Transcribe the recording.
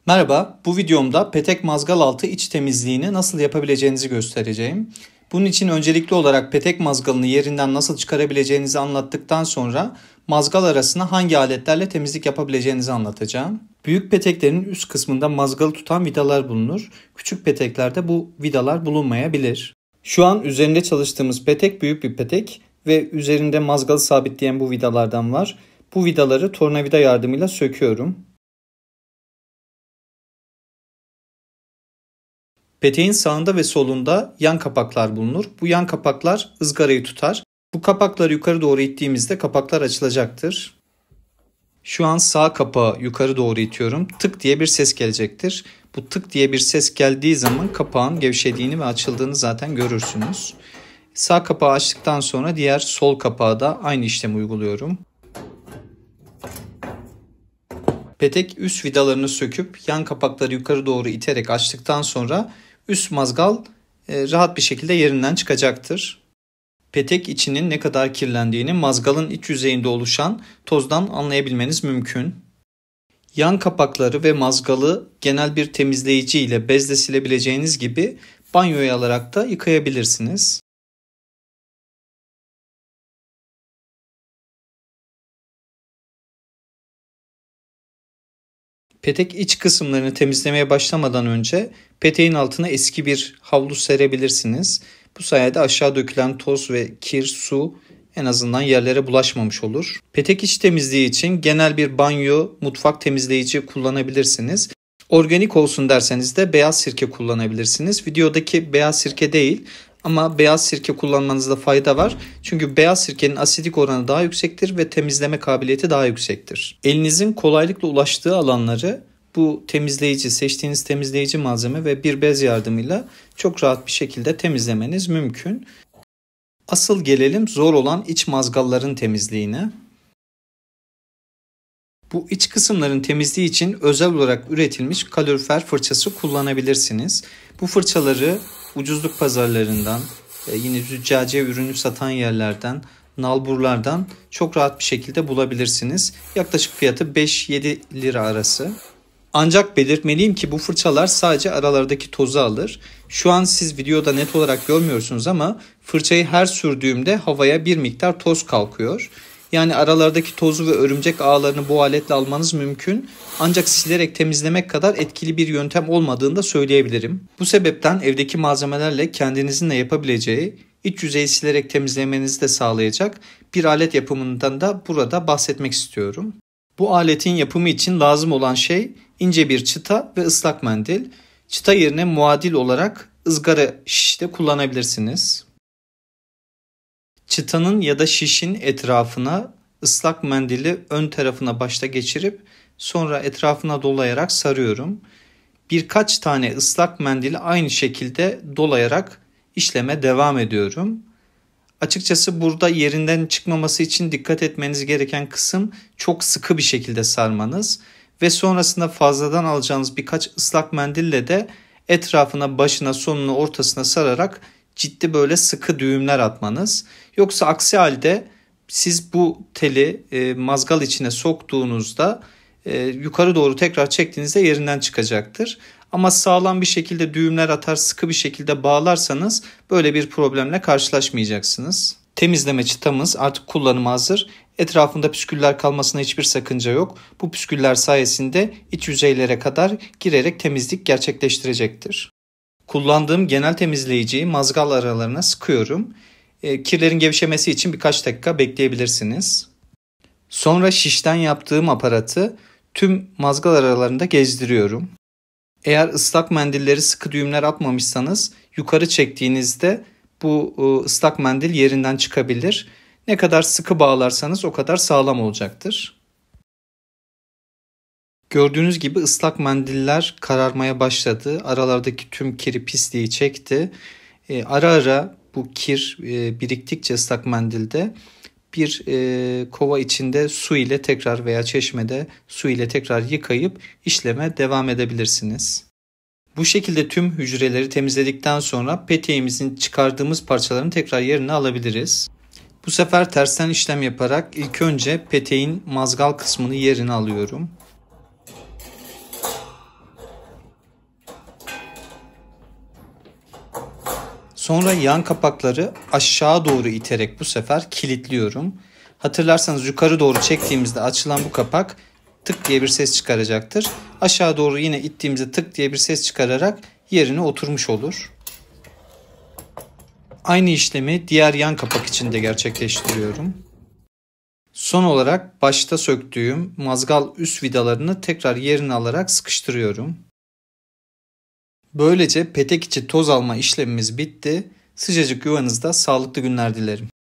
Merhaba, bu videomda petek mazgal altı iç temizliğini nasıl yapabileceğinizi göstereceğim. Bunun için öncelikli olarak petek mazgalını yerinden nasıl çıkarabileceğinizi anlattıktan sonra mazgal arasına hangi aletlerle temizlik yapabileceğinizi anlatacağım. Büyük peteklerin üst kısmında mazgalı tutan vidalar bulunur. Küçük peteklerde bu vidalar bulunmayabilir. Şu an üzerinde çalıştığımız petek büyük bir petek ve üzerinde mazgalı sabitleyen bu vidalardan var. Bu vidaları tornavida yardımıyla söküyorum. Peteğin sağında ve solunda yan kapaklar bulunur. Bu yan kapaklar ızgarayı tutar. Bu kapakları yukarı doğru ittiğimizde kapaklar açılacaktır. Şu an sağ kapağı yukarı doğru itiyorum. Tık diye bir ses gelecektir. Bu tık diye bir ses geldiği zaman kapağın gevşediğini ve açıldığını zaten görürsünüz. Sağ kapağı açtıktan sonra diğer sol kapağı da aynı işlemi uyguluyorum. Petek üst vidalarını söküp yan kapakları yukarı doğru iterek açtıktan sonra üst mazgal rahat bir şekilde yerinden çıkacaktır. Petek içinin ne kadar kirlendiğini mazgalın iç yüzeyinde oluşan tozdan anlayabilmeniz mümkün. Yan kapakları ve mazgalı genel bir temizleyici ile bezle silebileceğiniz gibi banyoya alarak da yıkayabilirsiniz. Petek iç kısımlarını temizlemeye başlamadan önce peteğin altına eski bir havlu serebilirsiniz. Bu sayede aşağı dökülen toz ve kir, su en azından yerlere bulaşmamış olur. Petek iç temizliği için genel bir banyo, mutfak temizleyici kullanabilirsiniz. Organik olsun derseniz de beyaz sirke kullanabilirsiniz. Videodaki beyaz sirke değil ama beyaz sirke kullanmanızda fayda var. Çünkü beyaz sirkenin asidik oranı daha yüksektir ve temizleme kabiliyeti daha yüksektir. Elinizin kolaylıkla ulaştığı alanları bu temizleyici, seçtiğiniz temizleyici malzeme ve bir bez yardımıyla çok rahat bir şekilde temizlemeniz mümkün. Asıl gelelim zor olan iç mazgalların temizliğine. Bu iç kısımların temizliği için özel olarak üretilmiş kalorifer fırçası kullanabilirsiniz. Bu fırçaları ucuzluk pazarlarından, yine züccaciye ürünü satan yerlerden, nalburlardan çok rahat bir şekilde bulabilirsiniz. Yaklaşık fiyatı 5-7 lira arası. Ancak belirtmeliyim ki bu fırçalar sadece aralardaki tozu alır. Şu an siz videoda net olarak görmüyorsunuz ama fırçayı her sürdüğümde havaya bir miktar toz kalkıyor. Yani aralardaki tozu ve örümcek ağlarını bu aletle almanız mümkün. Ancak silerek temizlemek kadar etkili bir yöntem olmadığını da söyleyebilirim. Bu sebepten evdeki malzemelerle kendinizin de yapabileceği, iç yüzeyi silerek temizlemenizi de sağlayacak bir alet yapımından da burada bahsetmek istiyorum. Bu aletin yapımı için lazım olan şey ince bir çıta ve ıslak mendil. Çıta yerine muadil olarak ızgara şiş de kullanabilirsiniz. Çıtanın ya da şişin etrafına ıslak mendili ön tarafına başta geçirip sonra etrafına dolayarak sarıyorum. Birkaç tane ıslak mendili aynı şekilde dolayarak işleme devam ediyorum. Açıkçası burada yerinden çıkmaması için dikkat etmeniz gereken kısım çok sıkı bir şekilde sarmanız ve sonrasında fazladan alacağınız birkaç ıslak mendille de etrafına, başına, sonuna, ortasına sararak ciddi böyle sıkı düğümler atmanız. Yoksa aksi halde siz bu teli mazgal içine soktuğunuzda yukarı doğru tekrar çektiğinizde yerinden çıkacaktır. Ama sağlam bir şekilde düğümler atar, sıkı bir şekilde bağlarsanız böyle bir problemle karşılaşmayacaksınız. Temizleme çıtamız artık kullanıma hazır. Etrafında püsküller kalmasına hiçbir sakınca yok. Bu püsküller sayesinde iç yüzeylere kadar girerek temizlik gerçekleştirecektir. Kullandığım genel temizleyiciyi mazgal aralarına sıkıyorum. Kirlerin gevşemesi için birkaç dakika bekleyebilirsiniz. Sonra şişten yaptığım aparatı tüm mazgal aralarında gezdiriyorum. Eğer ıslak mendilleri sıkı düğümler atmamışsanız yukarı çektiğinizde bu ıslak mendil yerinden çıkabilir. Ne kadar sıkı bağlarsanız o kadar sağlam olacaktır. Gördüğünüz gibi ıslak mendiller kararmaya başladı. Aralardaki tüm kiri pisliği çekti. Ara ara bu kir biriktikçe ıslak mendilde bir kova içinde su ile tekrar veya çeşmede su ile tekrar yıkayıp işleme devam edebilirsiniz. Bu şekilde tüm hücreleri temizledikten sonra peteğimizin çıkardığımız parçalarını tekrar yerine alabiliriz. Bu sefer tersten işlem yaparak ilk önce peteğin mazgal kısmını yerine alıyorum. Sonra yan kapakları aşağı doğru iterek bu sefer kilitliyorum. Hatırlarsanız yukarı doğru çektiğimizde açılan bu kapak tık diye bir ses çıkaracaktır. Aşağı doğru yine ittiğimizde tık diye bir ses çıkararak yerine oturmuş olur. Aynı işlemi diğer yan kapak için de gerçekleştiriyorum. Son olarak başta söktüğüm mazgal üst vidalarını tekrar yerine alarak sıkıştırıyorum. Böylece petek içi toz alma işlemimiz bitti. Sıcacık yuvanızda sağlıklı günler dilerim.